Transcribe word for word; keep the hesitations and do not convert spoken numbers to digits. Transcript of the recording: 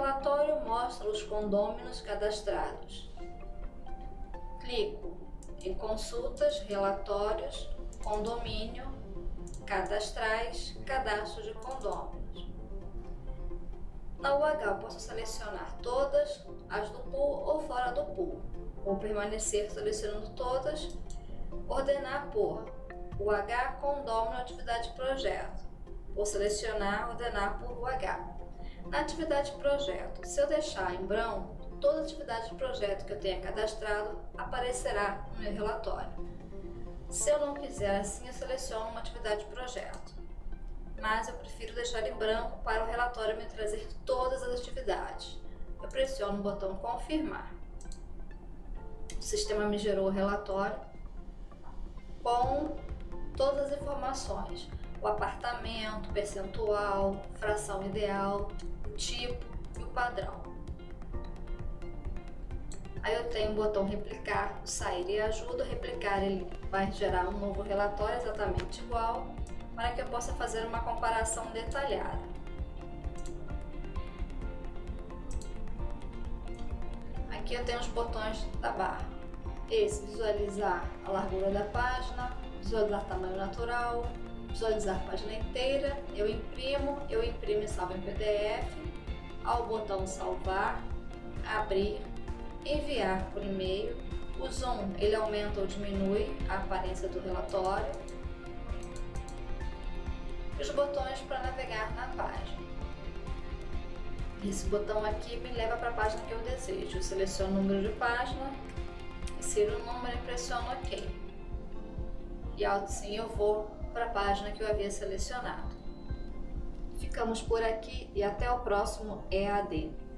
relatório mostra os condôminos cadastrados. Clico em Consultas, Relatórios, Condomínio, Cadastrais, Cadastro de Condôminos. Na U H eu posso selecionar todas as do pool ou fora do pool. Vou permanecer selecionando todas, ordenar por U H, condômino, atividade projeto. Vou selecionar, ordenar por U H. Na atividade projeto, se eu deixar em branco, toda atividade de projeto que eu tenha cadastrado aparecerá no meu relatório. Se eu não quiser assim, eu seleciono uma atividade de projeto. Mas eu prefiro deixar em branco para o relatório me trazer todas as atividades. Eu pressiono o botão confirmar. O sistema me gerou o relatório com todas as informações: o apartamento, percentual, fração ideal, o tipo e o padrão. Aí eu tenho o botão replicar, sair e ajuda. Replicar, ele vai gerar um novo relatório exatamente igual, para que eu possa fazer uma comparação detalhada. Aqui eu tenho os botões da barra. Esse, visualizar a largura da página, visualizar tamanho natural, visualizar a página inteira. Eu imprimo, eu imprimo e salvo em P D F. Ao botão salvar, abrir, enviar por e-mail. O zoom, ele aumenta ou diminui a aparência do relatório. Os botões para navegar na página. Esse botão aqui me leva para a página que eu desejo. Eu seleciono o número de página, insiro o número e pressiono OK. E assim eu vou para a página que eu havia selecionado. Ficamos por aqui e até o próximo E A D.